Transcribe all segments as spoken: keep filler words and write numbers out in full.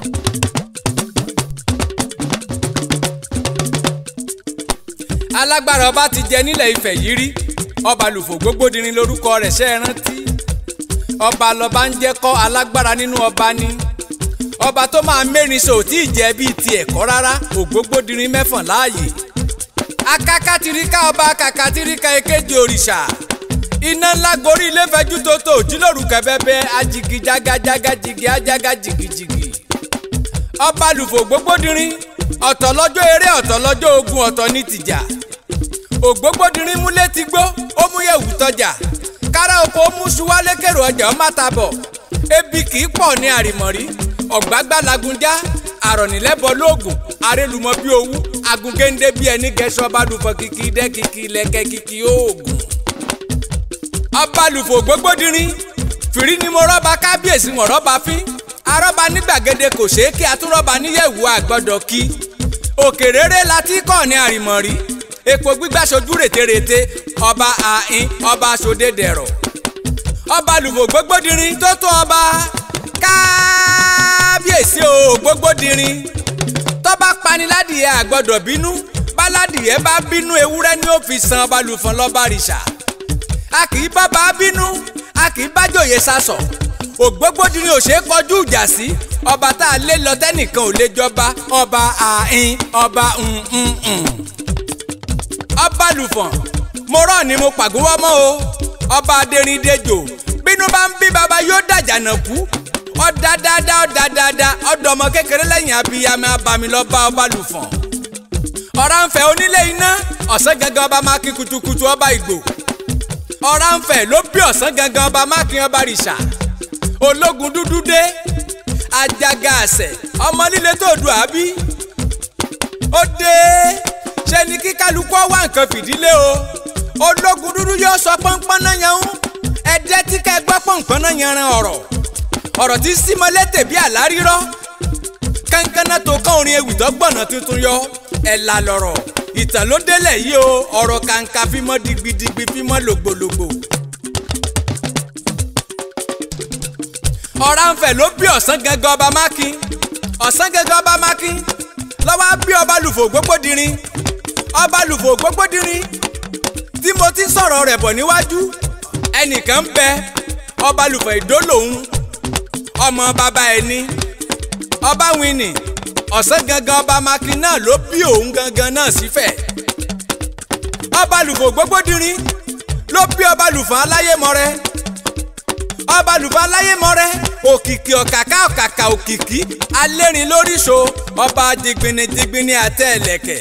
alágbára ọba ti jẹ nílẹ̀ Ifẹ̀ yìí rí ọba lùfò gbogbodirin lórúkọ rẹ̀ ṣe é rántí ọba lọba ń jẹ́ kọ́ alágbára nínú ọba ni ọba tó máa mẹ́rin sọ tí ì jẹ́ bíi ti ẹ̀kọ́ rárá ògbógbódirin mẹ́fàn láàyè akákàtìríkà ọba kàkàtìríkà èkejì òrìṣà iná ńlá gorí ilé fẹjú tó tó òjìlóru kẹbẹbẹ ajigi jágájágá jigi ajágá jigijigi ọba lùfò gbogbodirin ọ̀tọ̀ lọ́jọ́ eré ọ̀tọ̀ lọ́jọ́ ogun ọ̀tọ̀ ní tìjà ògbógbódirin múlé ti gbó ó mú yẹ̀wù tọjà kára oko ó mú suwálé kèrò ọjà ó má tabọ̀ ebi kì í pọ̀ ní àrìmọ̀rí ọ̀gbágbá lagunjá àrọ̀nìlẹ́bọ̀ lóògùn arélùmọ́ bí owú agungéńdé bí ẹni gẹ̀ẹ́sọ ọba lùfọ̀ kìkì dẹ́ kìkì lẹ́kẹ́ kìkì oògùn ọba lùfò gbogbodirin fìrí ni mo rọ́ba kábíyèsí wọn rọ́ba fín arọ́ba ní gbàgede kò ṣeé kí atúrọ́ba níyẹ̀wò àgbọ̀dọ̀ kí òkèrèrè láti kọ́ ní àrìmọ̀rí epo gbígbà sojú rètérètè ọba àhín ọba sódédẹ̀rọ̀ ọba lùfò gbogbodirin tó tó ọba kábíyèsí o gbogbodirin tọ́ba paniládìyẹ àgbọ̀dọ̀ bínú báládìyẹ bá bínú ewúrẹ́ ní ó fi san ọba lùfọ̀n lọ́ba rìṣà a kì í bábà bínú a kì í bájòyè sasọ̀ ògbógbódirin ò ṣeé kọjú ìjà sí ọba tá a lé lọ tẹ́nìkan ò lè jọba ọba àhín ọba ǹǹǹ ọba lùfọ̀n mo rọ̀ ni mo pàgówọ́ mọ́ o ọba adérìndéjò bínú bá ń bí baba yóò dàjànà kú ọ̀dà dáadáa ọ̀dà dáadáa ọ̀dọ̀ ọmọ kékeré lẹ́yìn abiyamọ abami lọ́ba ọba lùfọ̀n ọ̀rànfẹ̀ onílé iná ọ̀sán gangan ọba máa kí kutukutu ọba ìgbò ọ̀rànfẹ̀ ló bí ọ̀sán gangan ọba máa kí ọba rìṣà ológun dúdú dé ajaga àṣẹ ọmọ líle tó dù àbí ó dé ṣe ni kí kálukú wá nǹkan fìdílé o ológun dúdú yóò sọ pọ́npọ́n náà yan ẹ̀jẹ̀ tí ká gbọ́ pọ́npọ́n náà yanran ọ̀rọ̀ ọ̀rọ̀ tí símọ́lẹ́tẹ̀ bí àlárírọ́ kánkánná tó kán orin ewì tó gbọ̀nà tuntun yọ ẹ̀là lọ̀rọ̀ ìtàn ló délẹ̀ yìí o ọ̀rọ̀ kàǹkà fímọ́ digbidigbi fímọ́ lògbòlògbò. ọ̀rànfẹ̀ ló bí ọ̀sán gangan ọba mákin ọ̀sán gangan ọba mákin lọ́wọ́ bí ọba lùfò gbogbodirin ọba lùfò gbogbodirin tí mo ti sọ̀rọ̀ rẹ̀ bọ̀ níwájú ẹnìkan ń bẹ ọba lùfò ìdó lòun ọmọ bàbá ẹni ọba wini ọ̀sán gangan ọba mákin náà ló bí òun gangan náà sífẹ̀ ọba lùfò gbogbodirin ló bí ọba lùfò aláyémọrẹ ọba lùfò aláyémọrẹ òkìkí ọ̀kàkà ọ̀kàkà òkìkí alẹ́rìn lóríṣo ọba dìgbìnìdìgbìnì àtẹ ẹ̀lẹ̀kẹ̀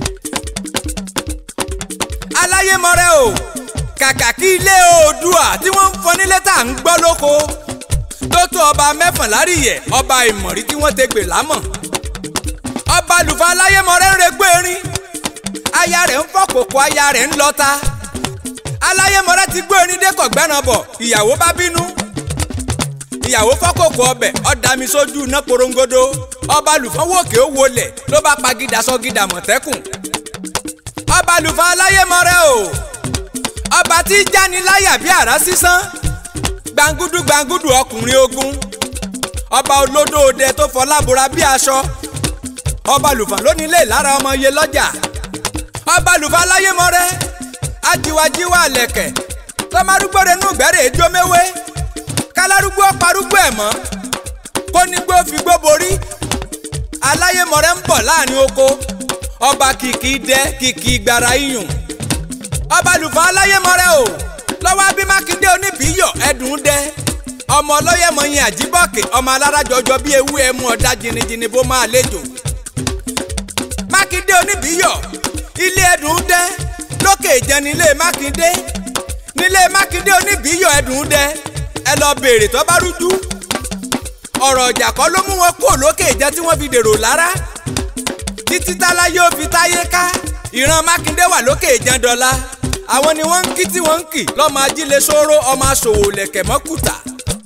aláyémọrẹ o kàkà kí ilé oòdùà tí wọ́n ń fọ nílé tá à ń gbọ́ lóko tó tó ọba mẹ́fànlárìyẹ ọba ìmọ̀rí tí wọ́n ti gbè lámọ̀ ọba lùfò aláyémọrẹ ń regbó erin aya rẹ̀ ń fọ́ kòkó aya rẹ̀ ń lọ́ta aláyémọrẹ ti gbó erin dé kọ̀gbẹ́ràn bọ̀ ìyàwó bá bínú ìyàwó fọ́kòkò ọbẹ̀ ọ̀dàmí sójú iná porongodo ọba lùfọ́n wòkè ó wọlẹ̀ ló bá pagídà sọ́gídà mọ̀tẹ́kùn ọba lùfọ́n aláyémọrẹ o ọba tí jáni láyà bí àrá sísán gbangudu gbangudu ọkùnrin ogun ọba olódó òde tó fọlábora bí aṣọ ọba lùfọ́n lónílé lára ọmọ iye lọ́jà ọba lùfọ́n aláyémọrẹ ajiwajiwa lẹ̀kẹ̀ tọ́márúgbọ́rẹ́ nù gbẹ́rẹ́ èjó méwé kálárúgbó parúgbó ẹ̀ mọ́ kó nígbó fi gbó borí aláyémọrẹ ń bọ̀ láàrin oko ọba kìkì dẹ kìkì gbàrà iyùn ọba lùfọ́n aláyémọrẹ o lọ́wọ́ bí mákindé oníbíyọ̀ ẹ̀dùn dẹ ọmọ ọlọ́yẹ̀mọyìn àjíbọ̀kẹ́ ọmọ alárajọjọ bí ewu ẹmu ọ̀dà jìnnìjìnnì bó máa lejò mákindé oníbíyọ̀ ilé ẹ̀dùn dẹ lókè ìjẹun nílé mákindé nílé mákindé oníbíyọ̀ ẹ̀dùn dẹ ẹ lọ béèrè tó bá rújú ọ̀rọ̀ ọjà kọ́ ló mú wọn kó lókè ìjẹ́ tí wọ́n fi dèrò lára títí tálá yóò fi táyé ká ìran mákindé wà lókè ìjẹ́ dọ́là àwọn ni wọ́n ń kí tí wọ́n ń kì lọ́mọ ajílẹ̀ sóró ọmọ aṣòwò lẹ̀kẹ̀ mọ́kùtà.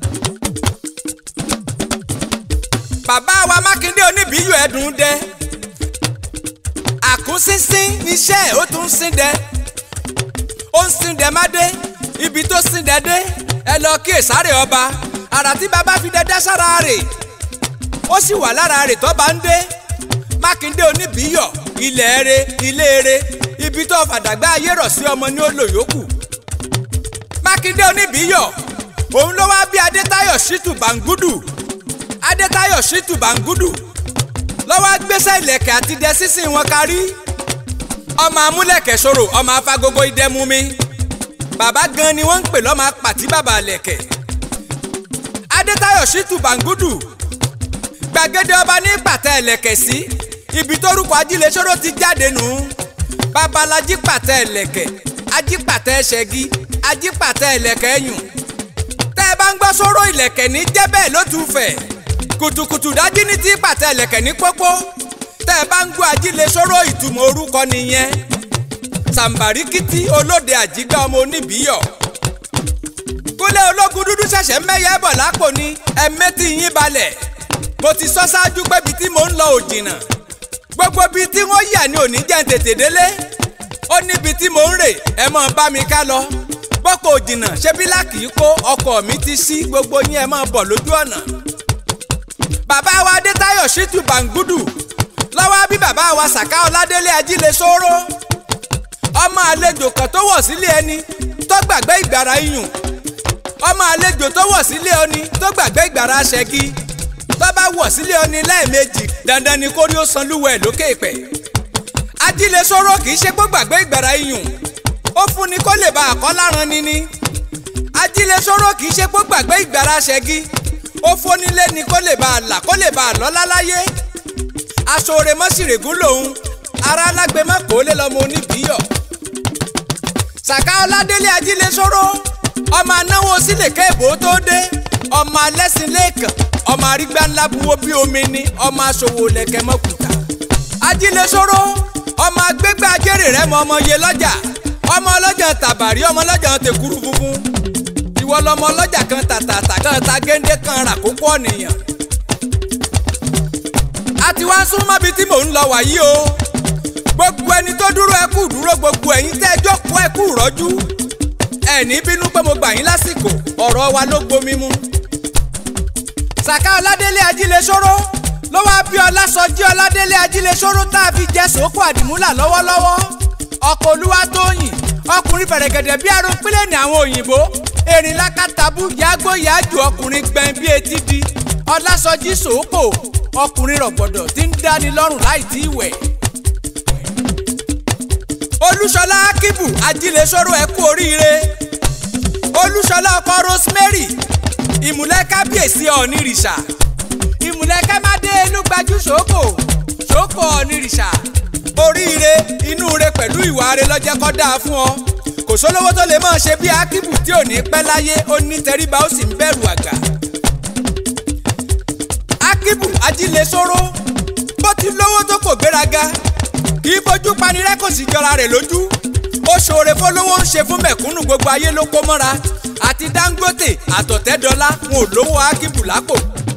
bàbá wa mákindé oníbíyọ̀ ẹ̀dùn dẹ àkúnsínsín níṣẹ́ ẹ̀ ó tún ń sín dẹ ó ń sín dẹ má dé ibi tó sín dẹ dé ẹ lọ kí èsàrè ọba àrà tí bàbá fi dẹdẹ sára rè ó sì wà lára rẹ̀ tó bá ń dé. Mákindé Oníbíyọ̀ ilẹ̀ ere ilé ere ibi tó fàdàgbà ayé rọ̀ sí ọmọ ní ó lò yòókù. Mákindé Oníbíyọ̀ òun ló wá bí Adétáyọ̀ Ṣítù Bàǹgúdù. Adétáyọ̀ Ṣítù Bàǹgúdù lọ́wọ́ gbéṣẹ́ ìlẹ̀kẹ̀ àti dẹ sísìn wọn kárí. Ọmọ amúlẹ̀kẹ̀ ṣòro ọmọ afagogo idẹmu mi. Bàbá gan ni wọ́n ń pè lọ́mọ apàtí bàbá lẹ̀kẹ̀. Adétáyọ̀ Ṣítù Bàǹgúdù gbàgede ọba ní pàtẹ ẹlẹ̀kẹ̀ sí ibi tórúkọ Ajílẹ̀ṣòro ti jáde nù. Babalájí pàtẹ ẹlẹ̀kẹ̀ ajípàtẹ ṣẹ́gi ajípàtẹ ẹlẹ̀kẹ̀ ẹ̀yùn. Tẹ́ ẹ bá ń gbọ́ sóró ìlẹ̀kẹ̀ ní jẹ́bẹ̀ ló tún fẹ̀. Kùtùkùtù dájí ní tí pàtẹ ẹlẹ̀kẹ̀ ní pópó. Tẹ́ ẹ bá ń gbọ́ Ajílẹ̀ṣòro ìtumọ̀ orúkọ nìyẹn. Sàǹbàríkìtì olóde àjígbá ọmọ Oníbíyọ̀. Kúnlé ológun dúdú ṣẹ̀ṣẹ̀ mẹ́yẹ bọ̀ lápò ní ẹ̀mẹ́tì yín balẹ̀. Mo ti sọ ṣáájú pé ibi tí mò ń lọ ò jìnnà. Gbogbo ibi tí wọ́n yà ní òní jẹ́ ń tètè délé. Ó níbi tí mò ń rè ẹ mọ̀ bá mi ká lọ. Bọ́kọ̀ ò jìnnà ṣé bílà kì í kó ọkọ̀ mi ti sí gbogbo yín ẹ máa bọ̀ lójú ọ̀nà. Bàbá wa Adétáyọ̀ Ṣítù Bàǹgúdù lọ́wọ́ bí bàbá wa Sàká Ọládélé Ajílẹ̀ṣòro. Ọmọ àlejò kan tó wọ̀ sílé ẹni tó gbàgbé ìgbàrà iyùn. Ọmọ àlejò tó wọ̀ sílé ẹni tó gbàgbé ìgbàrà ṣẹ́gi. Tó bá wọ̀ sílé ẹni lẹ́ẹ̀mejì dandan ni kórí ó san lúwẹ̀ lókè ìpẹ́. Ajílẹ̀ṣòro kì í ṣe pé gbàgbé ìgbàrà iyùn. Ó fún ni kó lè ba àkọ́láran ni ni. Ajílẹ̀ṣòro kì í ṣe pé gbàgbé ìgbàrà ṣẹ́gi. Ó fónílé ni kó lè ba àlà kó lè ba àlọ́lá láyé. Aṣọ̀rẹ́ mọ́sìrègún lòun ara alágbe má kó lé lọ́mọ Oníbíyọ̀. Sàká Ọládélé Ajílẹ̀ṣòro ọmọ anáwó sílẹ̀ kéèbó tó dé. Ọmọ alẹ́sìn lẹ́ẹ̀kan ọmọ arígbá ńlá buwó bí omi ni ọmọ aṣòwò lẹ̀kẹ̀ mọ́kùtà. Ajílẹ̀ṣòro ọmọ agbégbá ajérè rẹ̀ mọ ọmọ yẹ lọ́jà. Ọmọ ọlọ́jà tàbàrí ọmọ ọlọ́jà tẹ̀kúrú funfun. Ìwọ lọmọ ọlọ́jà kan tàtàtà kan ta géńdé kan rà kókó ọ̀nìyàn. A ti wá sún mọ́bi tí mò ń lọ wàyí o. Gbogbo ẹni tó dúró ẹ kú dúró gbogbo ẹ̀yin tẹ́ ẹ jókòó ẹ kú rọ́jú. Ẹ̀ní bínú pé mo gbà yín lásìkò ọ̀rọ̀ wa ló gbomi mu. Sàká Ọládélé Ajílẹ̀ṣòro ló wá bí Ọlásọjí Ọládélé Ajílẹ̀ṣòro tá a fi jẹ́ sòókò àdìmúlà lọ́wọ́lọ́wọ́. Ọkọ̀ Olúwatóyìn ọkùnrin fẹ̀rẹ̀gẹ̀dẹ̀ bí aró pílẹ̀ ní àwọn òyìnbó. Erin lákàtàbù yàgbó yàjù ọkùnrin gbẹ̀n bí etí di. Ọlásọjí sòókò ọkùnrin rọ̀gbọ̀dọ̀ tí ń dáni lọ́rùn láì tí ì wẹ̀. Olúṣọlá Akíbù Ajílẹ̀ṣòro ẹ kú oríire. Olúṣọlá ọkọ Rosemary ìmùlẹ̀ kábíyèsí Ọ̀nìrìṣà. Ìmùlẹ̀ kẹ́mádé inú gbajú ṣòkò ṣòkò Ọ̀nìrìṣà. Oríire inú re pẹ̀lú ìwà re lọ́jẹ́ kọ́ dáa fún ọ. Kò sólówó tó lè máa ṣe bí Akíbù tí ò ní pẹ́ láyé ó ní tẹríba ó sì ń bẹ̀rù àgbà. Akíbù Ajílẹ̀ṣòro bó ti lówó tó kò gbéraga kì í fojú panirẹ́ kò sì jọra rẹ̀ lójú. Ó ṣoore fọlọ́wọ́ ń ṣe fún mẹ̀kúnnù gbogbo ayé ló kó mọ́ra. Àti Dangote àtọ̀tẹ́dọ́lá wọn ò lówó Akíbù lápò.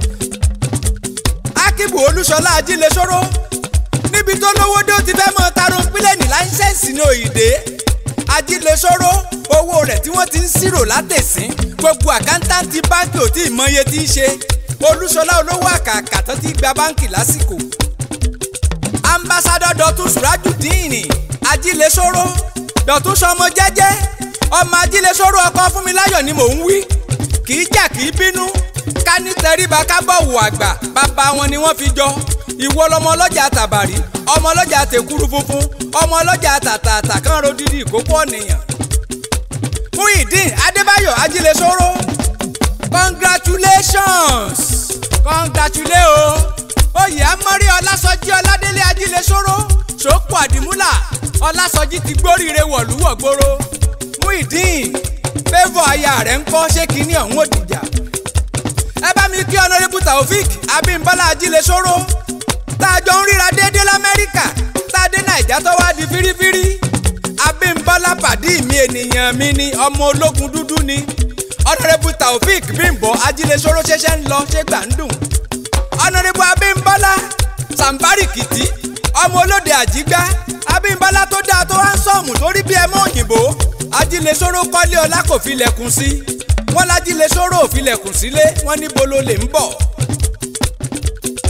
Akíbù Olúṣọlá Ajílẹ̀ṣòro níbi tó lówó dé ó ti fẹ́ mọ tarun pílẹ̀ ní láńsẹ̀nsì ní Òyìndé. Ajílẹ̀ṣòro owó rẹ̀ tí wọ́n ti ń ṣírò látẹ̀sín gbogbo àkáńtáǹtì báńkì ò tí ì mọ iye tí ń ṣe. Olúṣọlá olówó àkàkà tó ti gba báńkì lásìkò. Ambassador Dọ̀tun Surajudeen Ajílẹ̀ṣòro Dọ̀tun sọmọ jẹ́jẹ́ ọmọ Ajílẹ̀ṣòro ọkọ Fúnmiláyọ̀ ni mò ń wí. Kì í jà kì í bínú ká ní tẹríba ká bọ̀wọ̀ àgbà bàbá wọn ni wọ́n fi jọ. Ìwọ lọmọ ọlọ́jà tàbàrí ọmọ ọlọ́jà tẹ̀kúrú funfun ọmọ ọlọ́jà tàtàtà kan ro dídì ìkókó ọ̀nìyàn. Muyideen Adébáyọ̀ Ajílẹ̀ṣòro congratulations congratulate o. Oyè Amọ́rí Ọlásọjí Ọládélé Ajílẹ̀ṣòro ṣòkò àdìmúlà Ọlásọjí ti gbóríire wọ̀lúwọ̀gbòrò. Muyideen favour aya rẹ̀ ń kọ́ ṣé kínní ọ̀hún òdìjà. Ẹ bá mi kí Honorable Taofik Abímbọ́lá Ajílẹ̀ṣòro tá a jọ ń ríra déédéé l'Amẹ́ríkà tá a dé Nàìjà tó wá di fírífírí. Abímbọ́lá pàdí mi ènìyàn mi ni ọmọ ológun dúdú ni. Honorable Taofik Bímbọ́ Ajílẹ̀ṣòro ṣẹ̀ṣẹ̀ ń lọ ṣé gbà ń dùn. Honorable Abímbọ́lá Sàǹbárìkìtì ọmọ olóde àjígbá. Abímbọ́lá tó dáa tó wá ń sọ̀mù torí bí ẹmọ òyìnbó. Ajílẹ̀ṣòro kọ́lé ọlá kò filẹ̀kùn sí. Wọ́n l'Ajílẹ̀ṣòro ò filẹ̀kùn sílé wọ́n ní bolo lè ń bọ̀.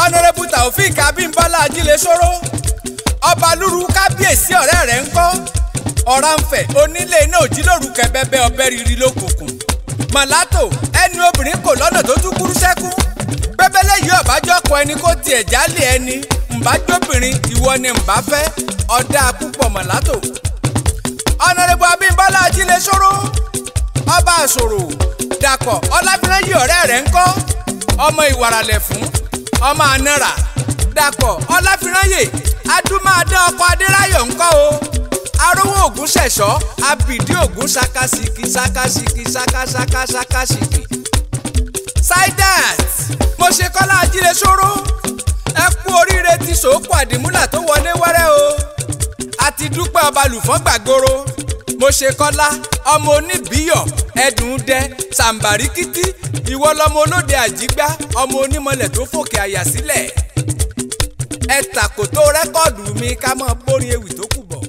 ọ̀nàrẹ́bù Taofik Abímbọ́lá Ajílẹ̀ṣọ́rọ́ ọba lúru kábíyèsí ọ̀rẹ́ rẹ̀ ń kọ́ Ọ̀rànfẹ̀ onílé iná òjìlóru kẹ̀bẹ́bẹ́ ọbẹ̀ rírí lókùnkùn mọ̀látò ẹni obìnrin kò lọ́nà tó tún kúrú sẹ́kù pẹ́pẹ́lẹ́ yìí ọ̀bájọ́ kọ ẹni kó tiẹ̀ jálè ẹni ǹbájóbìnrin ìwọ ni ǹbá fẹ́ ọ̀dà púpọ̀ mọ̀látò. ọ̀nàrẹ́bù Abímbọ́lá Ajílẹ̀ṣọ́rọ́ ọba àṣòro Dàpọ̀ Ọláfírẹ́yì ọ̀rẹ́ rẹ̀ ń kọ́ ọmọ ìwàràlẹ̀ fún ọmọ ànàrà Dàpọ̀ Ọláfírẹ́yì adúmáadán ọkọ̀ Adéráyọ̀ ń kọ́ o arówó ògún ṣẹ̀ṣọ́ abìdí ògún ṣakasiki ṣakasiki ṣakaṣaka ṣakasiki. Saidat mo ṣe Kọ́lá Ajílẹ̀ṣọ́rọ́ ẹ kú oríire ti sòókù àdìmúlà tó wọlé wẹ́rẹ́ o àti dúpẹ́ ọba lùfọ́n gbàgbóró mo ṣe Kọ́lá ọmọ oníbíyọ̀ ẹ̀dùn dẹ sàǹbàríkìtì ìwọ lọmọ olóde àjígbá ọmọ onímọ̀lẹ̀ tó fòkè àyà sílẹ̀ ẹ tàkòtò rẹ́kọ̀dù mi ká mọ́ bórin ewì tó kù bọ̀.